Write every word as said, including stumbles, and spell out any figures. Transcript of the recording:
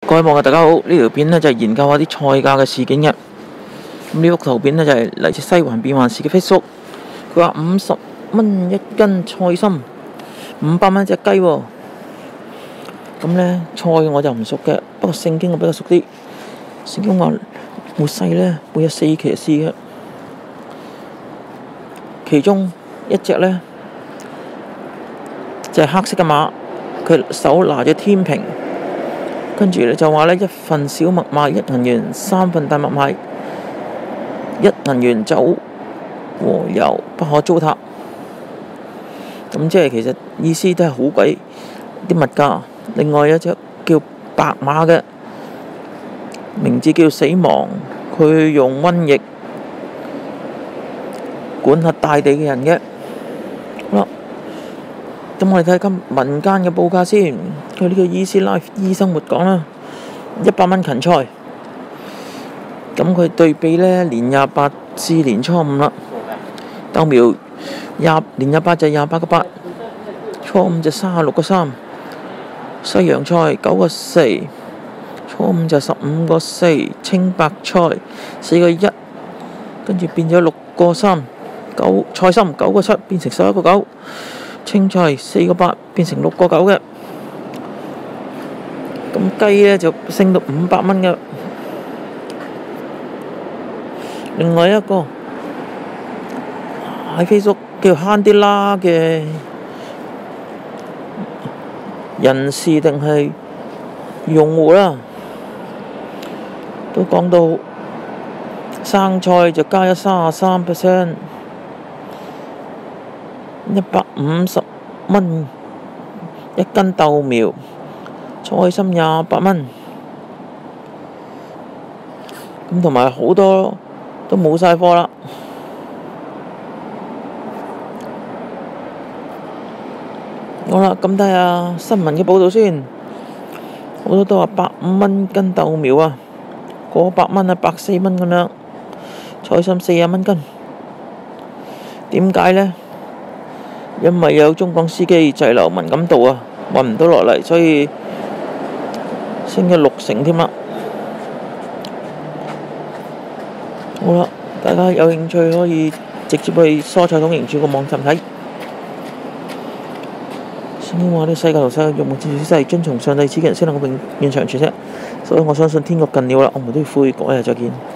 各位網友大家好，呢條片呢就係研究下啲菜價嘅事件嘅。咁呢幅圖片呢就係嚟自西環變幻市嘅 Facebook， 佢話五十蚊一斤菜心，五百蚊隻雞喎。咁呢菜我就唔熟嘅，不過聖經我比較熟啲。聖經話末世呢會有四騎士嘅，其中一隻呢就係黑色嘅馬，佢手拿住天平。跟住就話呢，一份小麥賣一銀元，三份大麥賣一銀元，酒和油不可糟蹋。咁即係其實意思都係好貴啲物價。另外一隻叫白馬嘅，名字叫死亡，佢用瘟疫管轄大地嘅人嘅。好啦，咁我哋睇下民間嘅報價先。佢呢個 Easy Life 醫生活講啦，一百蚊芹菜。咁佢對比呢，年廿八至年初五啦，豆苗廿年廿八就廿八個八，初五就三十六個三。西洋菜九個四，初五就十五個四。青白菜四個一，跟住變咗六個三。九菜心九個七變成十一個九。青菜四個八變成六個九嘅。咁雞呢就升到五百蚊嘅。另外一個喺 Facebook 叫慳啲啦嘅人士定係用戶啦，都講到生菜就加咗三十三 percent， 一百五十蚊一斤豆苗。菜心廿八蚊，咁同埋好多都冇晒貨啦。好啦，咁睇下新聞嘅報導先，好多都話百五蚊斤豆苗啊，過百蚊啊，百四蚊咁樣。菜心四十蚊斤，點解呢？因為有中港司機滯留敏感度啊，運唔到落嚟，所以升咗六成添啦。好啦，大家有興趣可以直接去蔬菜統營處個網站睇。聖經話：啲世界同世界若無至此世，遵從上帝旨意嘅人先能夠永遠長存啫。所以我相信天國近了啦，我們都要悔改啊！再見。